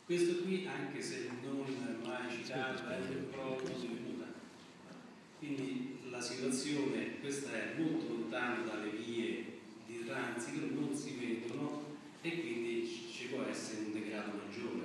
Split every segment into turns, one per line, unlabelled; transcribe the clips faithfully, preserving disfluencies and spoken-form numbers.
Questo qui, anche se non mai citato, è il proprio divenuta. Quindi la situazione, questa è molto lontana dalle vie di transito, non si vedono e quindi ci può essere un degrado maggiore.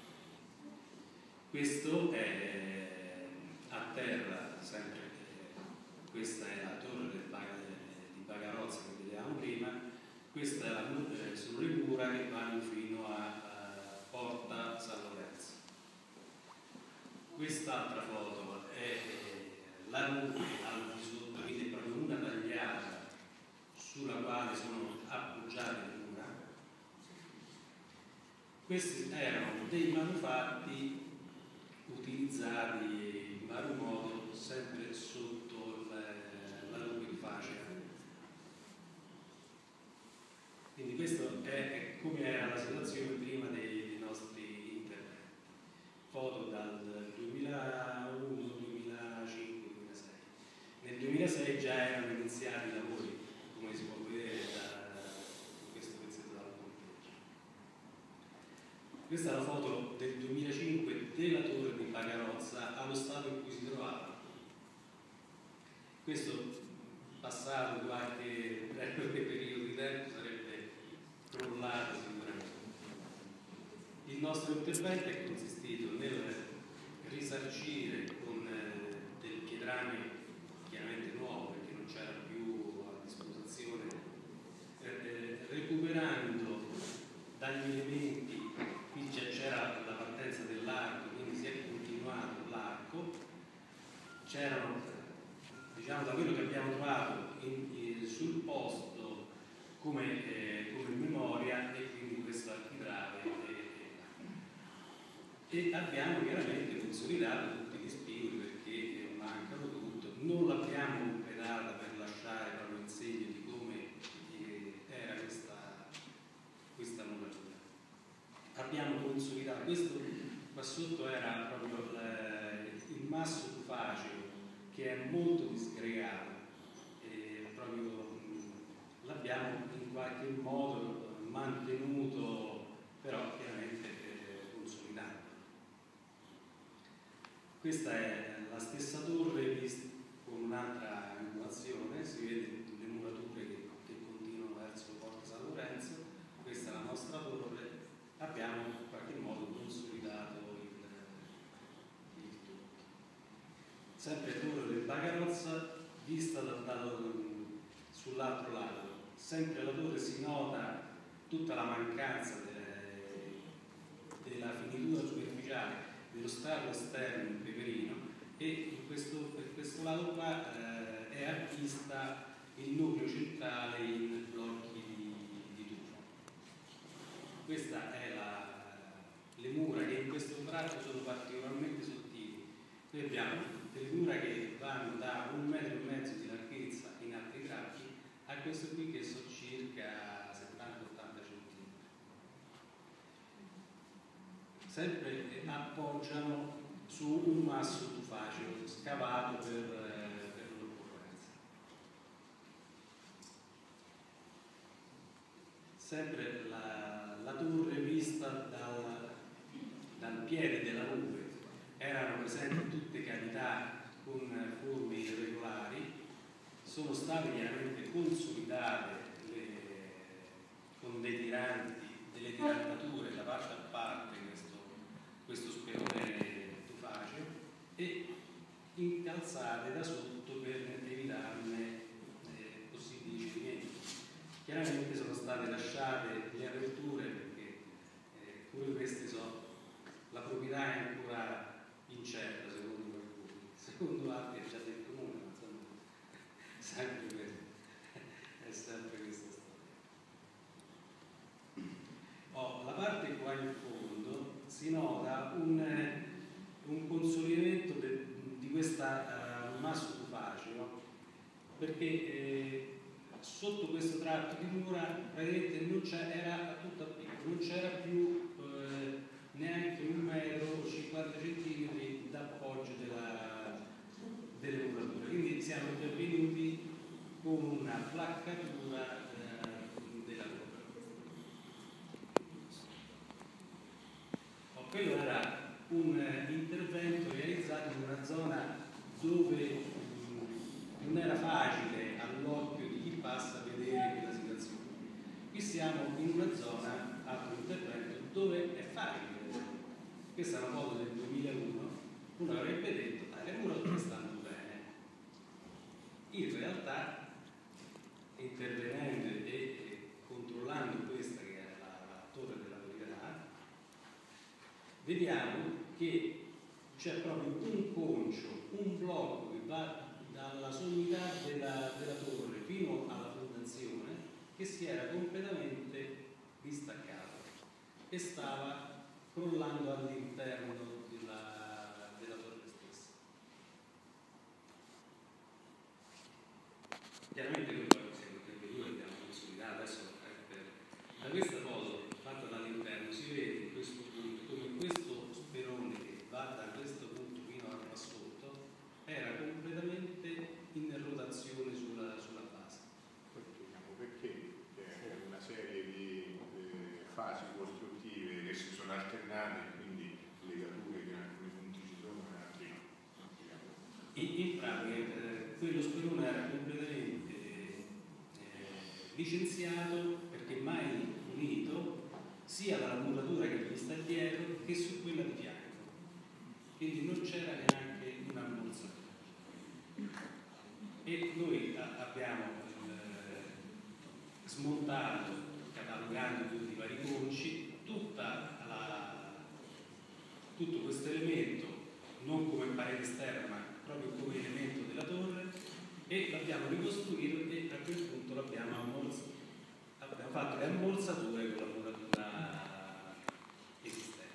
Questo è a terra, sempre, questa è la torre del Baga, di Bagarozza che vedevamo prima, questa è la, sono le mura che vanno fino a, a Porta San Lorenzo. Quest'altra foto è la nube al di sotto, quindi è proprio una tagliata sulla quale sono appoggiate le mura. Questi erano dei manufatti utilizzati in vario modo sempre sotto il, la nube di Facea. Quindi questo è come era la situazione prima dei, dei nostri interventi. Foto dal duemilauno, duemilacinque, duemilasei. Nel duemilasei già erano iniziati i lavori, come si può vedere da questo pezzetto dal punteggio. Questa è la foto del duemilacinque della torre di Bagarozza allo stato in cui si trovava. Questo passato qualche periodo di tempo sarebbe crollato sicuramente. Il nostro intervento è consistito nel risarcire con eh, del pietrame chiaramente nuovo, perché non c'era più a disposizione, eh, recuperando dagli elementi, qui c'era la partenza dell'arco, quindi si è continuato l'arco, c'erano, diciamo, da quello che abbiamo trovato in, in, sul posto come, eh, come memoria, e quindi questo architrave e, e abbiamo chiaramente consolidato tutti gli spigoli perché mancano tutto, non l'abbiamo completata per lasciare proprio il segno di come eh, era questa, questa muratura. Abbiamo consolidato, questo qua sotto era proprio il, il masso tufaceo che è molto disgregato, e proprio l'abbiamo in qualche modo mantenuto, però chiaramente eh, consolidato. Questa è la stessa torre vista con un'altra angolazione, si vede le murature che, che continuano verso Porta San Lorenzo. Questa è la nostra torre, abbiamo in qualche modo consolidato il, il tutto. Sempre torre del Bagarozza vista dal, dal, sull'altro lato, sempre la torre si nota tutta la mancanza delle, della finitura superficiale dello strato esterno in peperino, e in questo, per questo lato qua eh, è a vista il nucleo centrale in blocchi di, di tufo. Questa è la, le mura che in questo tratto sono particolarmente sottili. Noi abbiamo delle mura che vanno da un metro e mezzo di larghezza in altri tratti a questo qui che sono circa settanta ottanta centimetri. Sempre appoggiano su un masso tufaceo scavato per, per l'occorrenza. Sempre la, la torre vista dal, dal piede della nube, erano presenti tutte cavità con forme irregolari, sono state chiaramente consolidate le, con dei tiranti, delle tirantature da parte a parte questo, questo spelone tufaceo, e incalzate da sotto per evitarne eh, possibili cedimenti. Chiaramente sono state lasciate le aperture perché eh, pure queste sono, la proprietà è ancora incerta secondo qualcuno, secondo altri è già del comune, ma insomma sempre questo, è sempre questa storia. Oh, la parte qua in fondo si nota un, un consolidamento de, di questa uh, masso tufaceo, perché eh, sotto questo tratto di mura praticamente non c'era, tutto a picco, non c'era più eh, neanche un metro o cinquanta centimetri d'appoggio della, delle murature, quindi siamo intervenuti con una placcatura eh, della torre. Oh, quello era un intervento realizzato in una zona dove mh, non era facile all'occhio di chi passa vedere quella situazione. Qui siamo in una zona, altro intervento, dove è facile vedere. Questa è una foto del duemilauno, uno avrebbe detto, ah, le murature stanno bene. In realtà, intervenendo e, e controllando questa che è la, la torre della verità, vediamo che c'è proprio un concio, un blocco che va dalla sommità della, della torre fino alla fondazione, che si era completamente distaccato e stava crollando all'interno della, della torre stessa. Chiaramente noi poi siamo intervenuti, abbiamo consolidato, adesso per, da questa foto fatta dall'interno si vede in questo punto come questo sperone che va da questo punto fino a qua sotto era completamente in rotazione sulla, sulla base.
Poi spieghiamo perché, c'è una serie di eh, fasi costruttive che si sono alternate, quindi legature che in alcuni punti ci sono e in altri no.
In, in pratica eh, quello sperone era completamente eh, licenziato perché mai unito sia dalla muratura che gli sta dietro che su quella di fianco, quindi non c'era neanche una morsa. E noi a, abbiamo eh, smontato, catalogando tutti i vari conci, tutta la, tutto questo elemento non come parete esterna ma proprio come elemento della torre, e l'abbiamo ricostruito e a quel punto l'abbiamo ammorzato. Abbiamo fatto le ammorzature con la muratura esistente.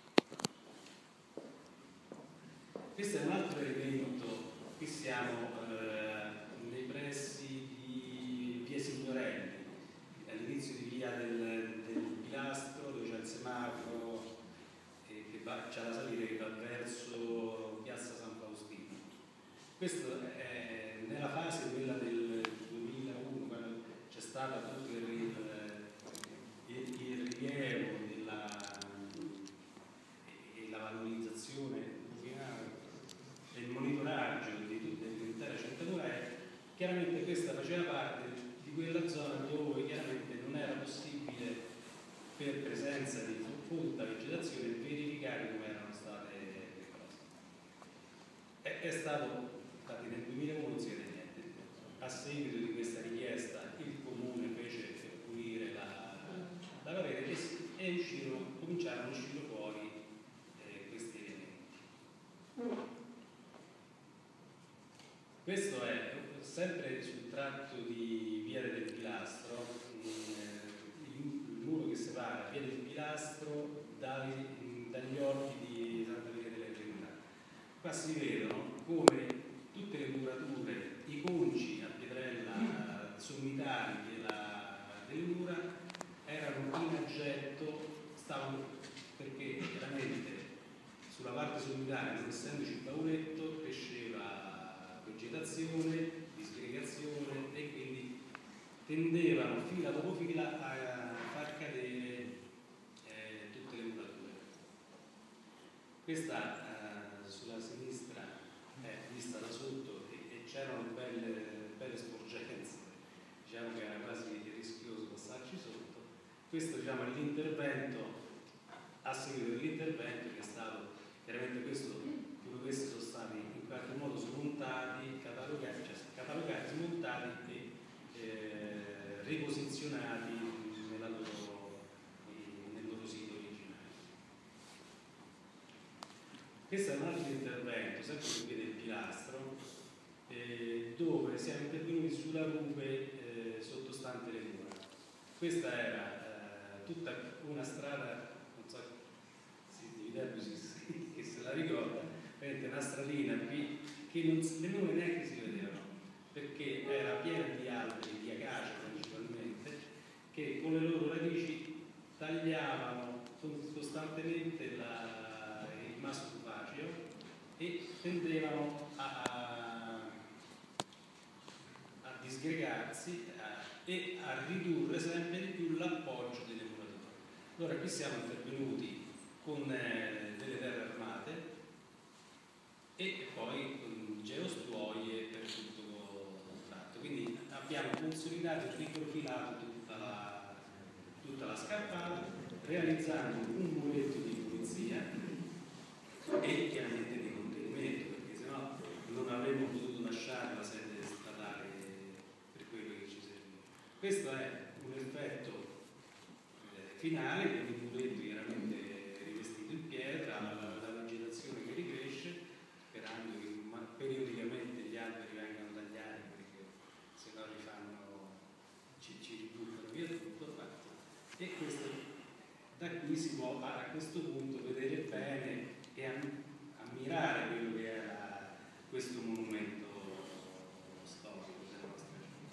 Questo è un altro elemento. Qui siamo eh, nei pressi di via Signorelli, all'inizio di via del, del Pilastro, dove c'è il semaforo eh, che va, c'è la salita che va verso piazza San Faustino. Questo è nella fase quella del duemilauno, quando c'è stato tutto il, il, il rilievo della, e la valorizzazione e il monitoraggio di tutte dell'intera città muraria. Chiaramente questa faceva parte di quella zona dove chiaramente non era possibile, per presenza di folta vegetazione, verificare come erano state le cose. È, è stato, infatti nel duemilauno non si vede niente. A seguito di questa richiesta il comune fece pulire la, la parete e, e uscirono, cominciarono a uscire fuori eh, questi elementi. Questo è sempre sul tratto di Via del Pilastro, il, il muro che separa Via del Pilastro dai, dagli orti di Santa Maria delle Trinità. Qua si vedono come tutte le murature, i conci a pietrella sommitali della, delle mura erano in aggetto, stavano, perché chiaramente sulla parte sommitale, non essendoci il pauretto, cresceva vegetazione, disgregazione e quindi tendevano fila dopo fila a far cadere eh, tutte le murature. Questa eh, sulla sinistra è vista da sotto e, e c'erano belle, belle sporgenze, diciamo che era quasi rischioso passarci sotto. Questo diciamo, è l'intervento, a seguito dell'intervento che è stato, chiaramente questo, tutti questi sono stati in qualche modo smontati, catalogati, cioè catalogati, smontati e eh, riposizionati nella loro, nel loro sito originale. Questo è un altro intervento, sempre su Via del Pilastro, eh, dove siamo intervenuti sulla rupe eh, sottostante le mura. Questa era eh, tutta una strada, non so se di Viterbo si, che se la ricorda, una stradina qui che non, le mura neanche si vedevano, perché era piena di alberi, di acacia principalmente, che con le loro radici tagliavano costantemente la, il masso tufaceo e tendevano a, a, a disgregarsi a, e a ridurre sempre di più l'appoggio delle murature. Allora qui siamo intervenuti con eh, delle terre armate e poi con geostuoie per tutto il tratto. Quindi abbiamo consolidato e riprofilato tutta la, tutta la scappata, realizzando un muretto di pulizia e chiaramente di contenimento, perché sennò non avremmo potuto lasciare la sede statale per quello che ci serve. Questo è un effetto eh, finale, con il muretto chiaramente rivestito in pietra, la, la vegetazione che ricresce, sperando che ma, periodicamente gli alberi vengano tagliati, perché se no rifanno, ci, ci ributtano via tutto. E questo, da qui si può a questo punto vedere bene e ammirare quello che era questo monumento storico della nostra città.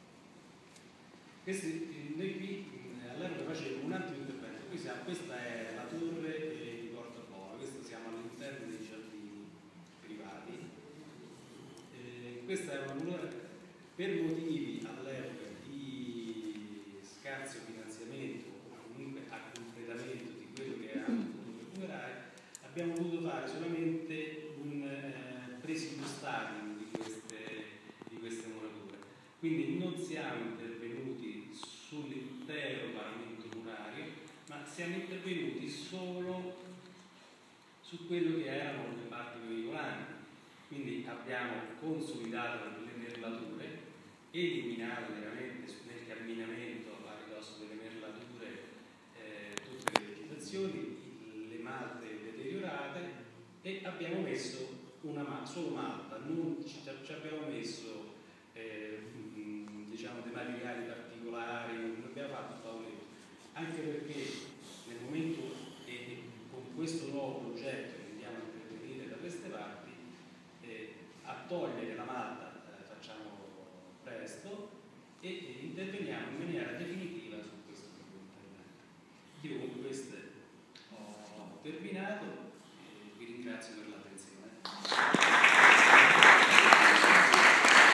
Questi, noi qui all'epoca facevamo un altro intervento. Qui siamo, questa è la torre di Porta Buona, questo siamo all'interno dei giardini privati. Eh, questa è una mura per motivi all'epoca di scarso finanziamento o comunque a completamento di quello che avevamo potuto recuperare. Abbiamo voluto fare solamente un eh, presupostario di queste, di queste murature, quindi non siamo intervenuti sull'intero paramento murario, ma siamo intervenuti solo su quello che erano le parti veicolanti. Quindi abbiamo consolidato le merlature, eliminato veramente nel camminamento a ridosso delle merlature eh, tutte le vegetazioni, le malte deteriorate, e abbiamo messo una ma solo malta, non ci, ci abbiamo messo eh, mh, diciamo dei materiali particolari, non abbiamo fatto favoretto, anche perché nel momento e eh, con questo nuovo progetto che andiamo a intervenire da queste parti, eh, a togliere la malta eh, facciamo presto e, e interveniamo in maniera definitiva